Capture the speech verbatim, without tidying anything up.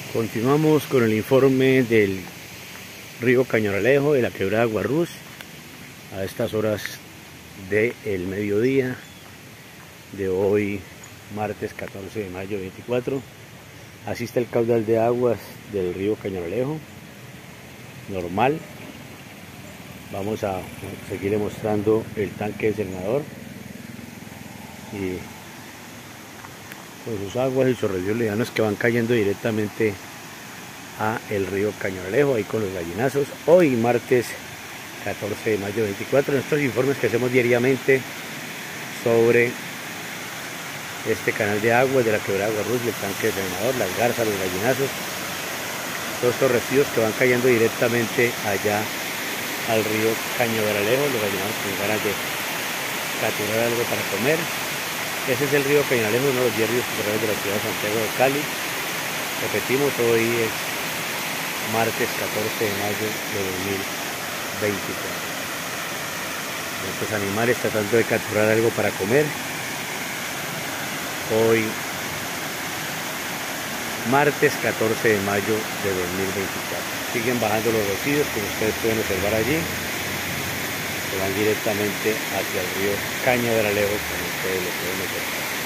Continuamos con el informe del río Cañaralejo de la quebrada Guarrús a estas horas del mediodía de hoy, martes catorce de mayo veinticuatro. Así está el caudal de aguas del río Cañaralejo, normal. Vamos a seguir mostrando el tanque dessalgador y con sus aguas y sus residuos livianos que van cayendo directamente a el río Cañaralejo, ahí con los gallinazos. Hoy martes catorce de mayo veinticuatro, en estos informes que hacemos diariamente sobre este canal de aguas de la quebrada Guarrús, el tanque dessalgador, las garzas, los gallinazos, todos estos residuos que van cayendo directamente allá al río Cañaralejo. Los gallinazos con ganas de capturar algo para comer. Ese es el río Cañaralejo, uno de los diez ríos subterráneos de la ciudad de Santiago de Cali. Repetimos, hoy es martes catorce de mayo de dos mil veinticuatro. Estos animales tratando de capturar algo para comer. Hoy martes catorce de mayo de dos mil veinticuatro. Siguen bajando los residuos, como ustedes pueden observar allí. Se van directamente hacia el río Cañaralejo, como ustedes lo pueden observar.